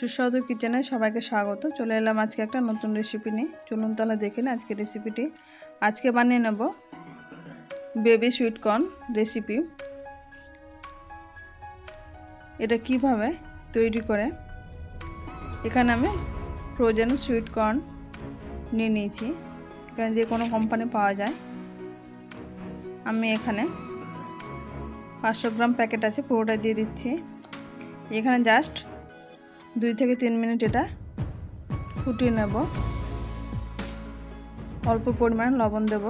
সুস্বাদু কিচেনে সবাইকে স্বাগত। চলে এলাম আজকে একটা নতুন রেসিপি নিয়ে। চলুন তাহলে দেখে নিন আজকে রেসিপিটি। আজকে বানিয়ে নেব বেবি সুইট কর্ন রেসিপি। এটা কিভাবে তৈরি করে, এখানে আমি ফ্রোজেন সুইট কর্ন নিয়ে নিয়েছি। এখানে যে কোনো কোম্পানি পাওয়া যায়। আমি এখানে 500 গ্রাম প্যাকেট আছে, পুরোটা দিয়ে দিচ্ছি। এখানে জাস্ট 2 থেকে 3 মিনিট এটা ফুটিয়ে নেব। অল্প পরিমাণ লবণ দেব,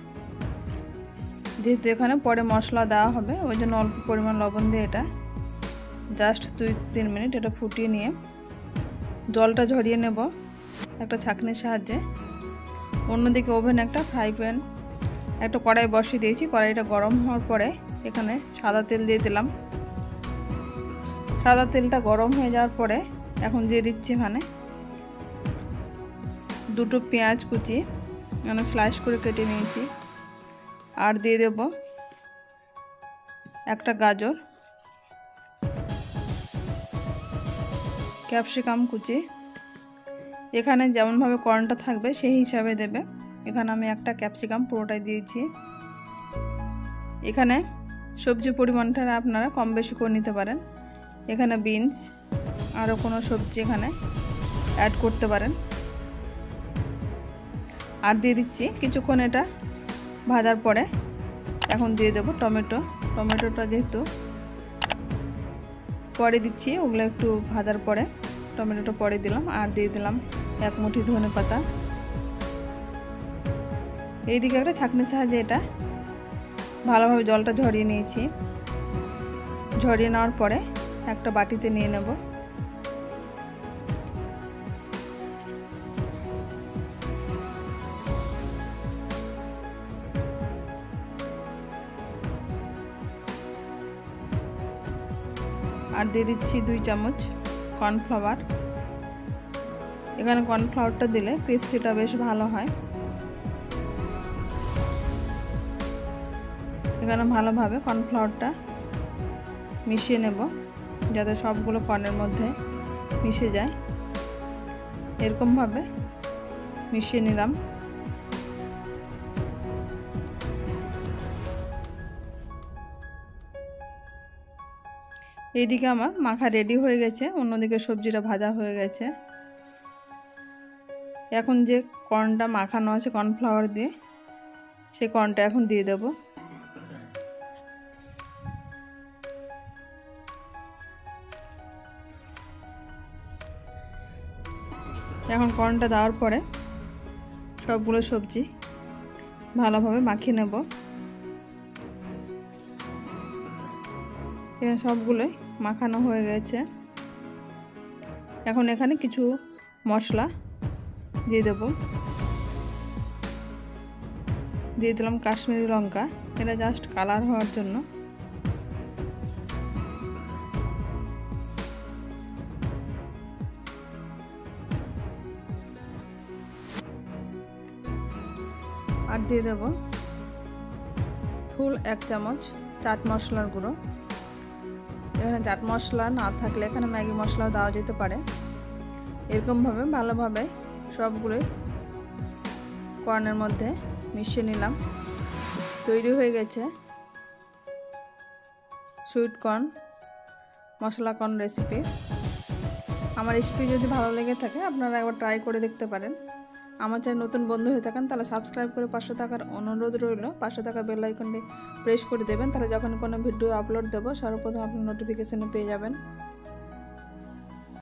যেহেতু এখানে পরে মশলা দেওয়া হবে, ওই জন্য অল্প পরিমাণ লবণ দিয়ে এটা জাস্ট 2-3 মিনিট এটা ফুটিয়ে নিয়ে জলটা ঝরিয়ে নেব একটা ছাঁকনির সাহায্যে। অন্যদিকে ওভেনে একটা ফ্রাই প্যান, একটা কড়াই বসিয়ে দিয়েছি। কড়াইটা গরম হওয়ার পরে এখানে সাদা তেল দিয়ে দিলাম। সাদা তেলটা গরম হয়ে যাওয়ার পরে এখন দিয়ে দিচ্ছি এখানে 2টো পেঁয়াজ কুচি, মানে স্লাইস করে কেটে নিয়েছি। আর দিয়ে দেব একটা গাজর, ক্যাপসিকাম কুচি। এখানে যেমনভাবে কর্নটা থাকবে সেই হিসাবে দেবে। এখানে আমি একটা ক্যাপসিকাম পুরোটাই দিয়েছি। এখানে সবজির পরিমাণটা আপনারা কম বেশি করে নিতে পারেন। এখানে বিনস, আরও কোনো সবজি এখানে অ্যাড করতে পারেন। আর দিয়ে দিচ্ছি কিছুক্ষণ এটা ভাজার পরে এখন দিয়ে দেব টমেটো। টমেটোটা যেহেতু পরে দিচ্ছি, ওগুলো একটু ভাজার পরে টমেটোটা পরে দিলাম। আর দিয়ে দিলাম 1 মুঠি ধনেপাতা। এইদিকে একটা ছাঁকনির সাহায্যে এটা ভালোভাবে জলটা ঝরিয়ে নিয়েছি। ঝরিয়ে নেওয়ার পরে একটা বাটিতে নিয়ে নেব। আর দিয়ে দিচ্ছি 2 চামচ কর্নফ্লাওয়ার। এখানে কর্নফ্লাওয়ারটা দিলে ক্রিস্পিটা বেশ ভালো হয়। এখানে ভালোভাবে কর্নফ্লাওয়ারটা মিশিয়ে নেব, যাতে সবগুলো কর্নের মধ্যে মিশে যায়। এরকমভাবে মিশিয়ে নিলাম। এইদিকে আমার মাখা রেডি হয়ে গেছে, অন্যদিকে সবজিটা ভাজা হয়ে গেছে। এখন যে কর্নটা মাখানো আছে কর্নফ্লাওয়ার দিয়ে, সেই কর্নটা এখন দিয়ে দেব। এখন কর্নটা দেওয়ার পরে সবগুলো সবজি ভালোভাবে মাখিয়ে নেব। এখানে সবগুলোই মাখানো হয়ে গেছে। এখন এখানে কিছু মশলা দিয়ে দেব। দিয়ে দিলাম কাশ্মীরি লঙ্কা, এটা জাস্ট কালার হওয়ার জন্য। আর দিয়ে দেব ফুল 1 চামচ চাট মশলার গুঁড়ো। এখানে চাট মশলা না থাকলে এখানে ম্যাগি মশলাও দেওয়া যেতে পারে। এরকমভাবে ভালোভাবে সবগুলোই কর্নের মধ্যে মিশিয়ে নিলাম। তৈরি হয়ে গেছে sweet corn masala corn recipe. আমার রেসিপি যদি ভালো লেগে থাকে আপনারা একবার ট্রাই করে দেখতে পারেন। আমার চ্যানেল নতুন বন্ধু হয়ে থাকেন তাহলে সাবস্ক্রাইব করে পাশে থাকার অনুরোধ রইল। পাশে থাকা বেল আইকনটি প্রেস করে দেবেন, তাহলে যখন কোনো ভিডিও আপলোড দেবো সর্বপ্রথম আপনি নোটিফিকেশনে পেয়ে যাবেন।